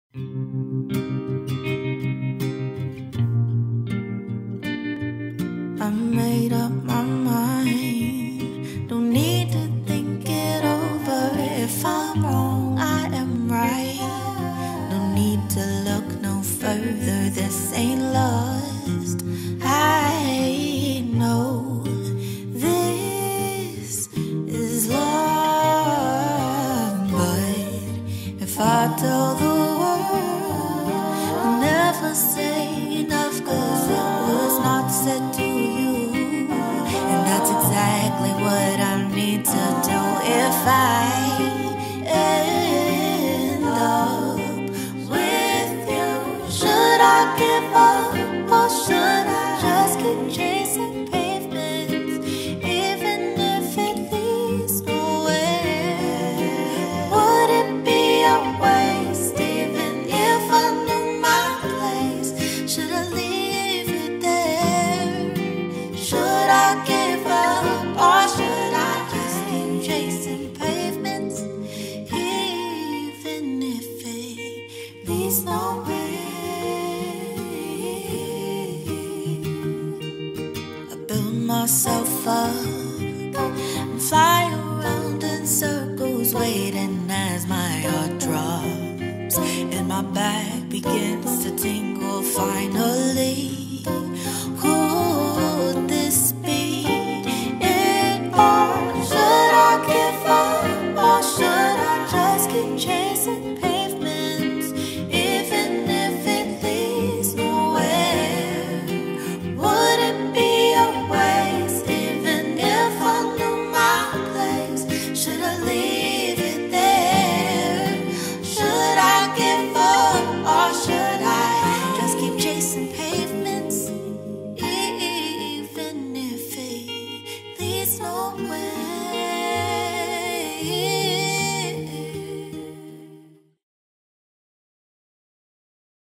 I made up my mind, don't need to think it over. If I'm wrong, I am right. No need to look no further, this ain't lost. I know this is love, but if I tell the world, I'll never say enough, 'cause it was not said to you. And that's exactly what I need to do if I end up with you. Should I give up, or should I just keep chasing pavements, even if it leads nowhere? Would it be a waste, even if I knew my place? Should I leave it there? Should I give up, or should I just keep chasing pavements, even if it leads nowhere? I build myself up and fly around in circles, waiting as my heart drops and my back begins to tingle. Finally, could this be it all? Should I give up, or should I just keep chasing pavements, even if it leads nowhere? Would it be a waste, even if I knew my place? Should I leave it there? Should I give up, or should I just keep chasing pavements, even if it leads nowhere?